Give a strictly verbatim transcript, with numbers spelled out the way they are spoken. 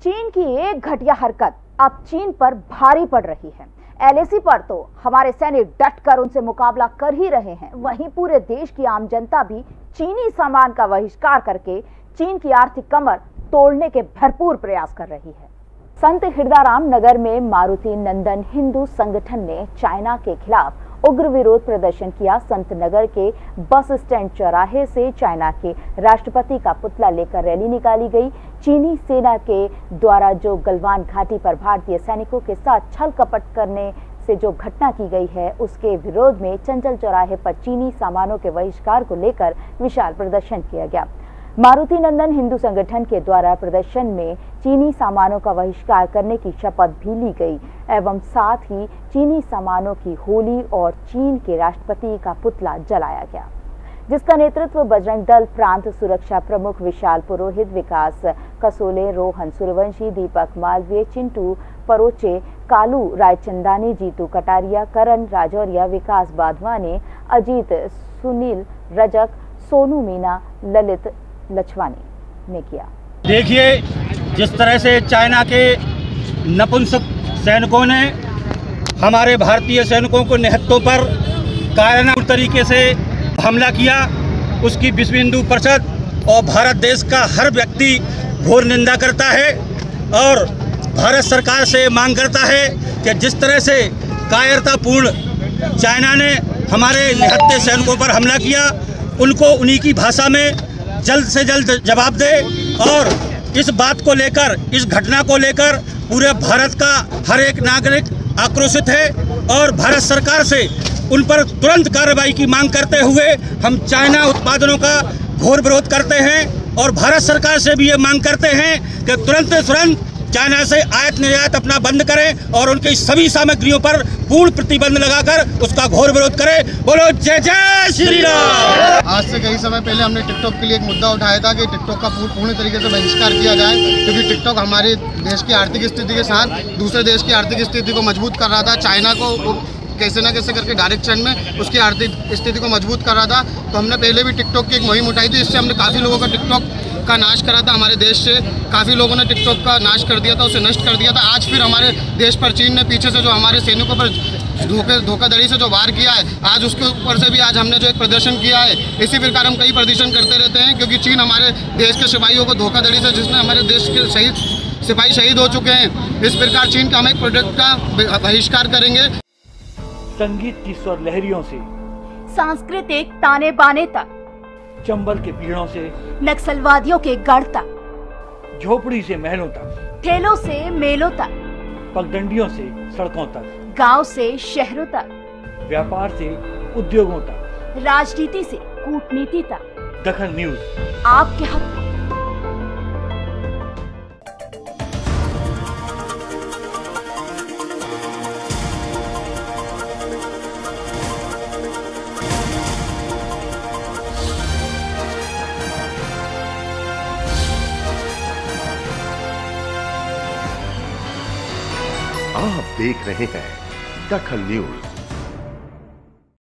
चीन की एक घटिया हरकत अब चीन पर भारी पड़ रही है। एल ए सी पर तो हमारे सैनिक डट कर उनसे मुकाबला कर ही रहे हैं, वहीं पूरे देश की आम जनता भी चीनी सामान का बहिष्कार करके चीन की आर्थिक कमर तोड़ने के भरपूर प्रयास कर रही है। संत हिरदाराम नगर में मारुति नंदन हिंदू संगठन ने चाइना के खिलाफ उग्र विरोध प्रदर्शन किया। संत नगर के बस स्टैंड चौराहे से चाइना के राष्ट्रपति का पुतला लेकर रैली निकाली गई। चीनी सेना के द्वारा जो गलवान घाटी पर भारतीय सैनिकों के साथ छल कपट करने से जो घटना की गई है, उसके विरोध में चंचल चौराहे पर चीनी सामानों के बहिष्कार को लेकर विशाल प्रदर्शन किया गया। मारुति नंदन हिंदू संगठन के द्वारा प्रदर्शन में चीनी सामानों का बहिष्कार करने की शपथ भी ली गई एवं साथ ही चीनी सामानों की होली और चीन के राष्ट्रपति का पुतला जलाया गया, जिसका नेतृत्व बजरंग दल प्रांत सुरक्षा प्रमुख विशाल पुरोहित, विकास कसोले, रोहन सूर्यवंशी, दीपक मालवीय, चिंटू परोचे, कालू रायचंदानी, जीतू कटारिया, करण राजौरिया, विकास बाधवानी, अजीत, सुनील रजक, सोनू मीना, ललित लछवानी ने किया। देखिए, जिस तरह से चाइना के नपुंसक सैनिकों ने हमारे भारतीय सैनिकों को निहत्तों पर कायरना तरीके से हमला किया, उसकी विश्व हिंदू परिषद और भारत देश का हर व्यक्ति घोर निंदा करता है और भारत सरकार से मांग करता है कि जिस तरह से कायरतापूर्ण चाइना ने हमारे निहत्ते सैनिकों पर हमला किया, उनको उन्हीं की भाषा में जल्द से जल्द जवाब दे और इस बात को लेकर, इस घटना को लेकर पूरे भारत का हर एक नागरिक आक्रोशित है और भारत सरकार से उन पर तुरंत कार्रवाई की मांग करते हुए हम चाइना उत्पादनों का घोर विरोध करते हैं और भारत सरकार से भी ये मांग करते हैं कि तुरंत तुरंत चाइना से आयात निर्यात अपना बंद करें और उनकी सभी सामग्रियों पर पूर्ण प्रतिबंध लगाकर उसका घोर विरोध करें। बोलो जय जय श्री राम। आज से कई समय पहले हमने टिकटॉक के लिए एक मुद्दा उठाया था कि टिकटॉक का पूर्ण तरीके से बहिष्कार किया जाए, क्योंकि टिकटॉक हमारे देश की आर्थिक स्थिति के साथ दूसरे देश की आर्थिक स्थिति को मजबूत कर रहा था। चाइना को कैसे ना कैसे करके डायरेक्शन में उसकी आर्थिक स्थिति को मजबूत कर रहा था। तो हमने पहले भी टिकटॉक की एक मुहिम उठाई थी, इससे हमने काफ़ी लोगों का टिकटॉक का नाश करा था। हमारे देश से काफ़ी लोगों ने टिकटॉक का नाश कर दिया था, उसे नष्ट कर दिया था। आज फिर हमारे देश पर चीन ने पीछे से जो हमारे सैनिकों पर धोखे धोखाधड़ी से जो वार किया है, आज उसके ऊपर से भी आज हमने जो एक प्रदर्शन किया है। इसी प्रकार हम कई प्रदर्शन करते रहते हैं, क्योंकि चीन हमारे देश के सिपाहियों को धोखाधड़ी से, जिसने हमारे देश के शहीद सिपाही शहीद हो चुके हैं, इस प्रकार चीन का हम एक प्रोडक्ट का बहिष्कार करेंगे। संगीत की स्वर लहरियों से सांस्कृतिक ताने बाने तक, चंबल के पीड़ों से नक्सलवादियों के गढ़ तक, झोपड़ी से महलों तक, ठेलों से मेलों तक, पगडंडियों से सड़कों तक, गांव से शहरों तक, व्यापार से उद्योगों तक, राजनीति से कूटनीति तक, दखल न्यूज आपके हक में। आप देख रहे हैं दखल न्यूज।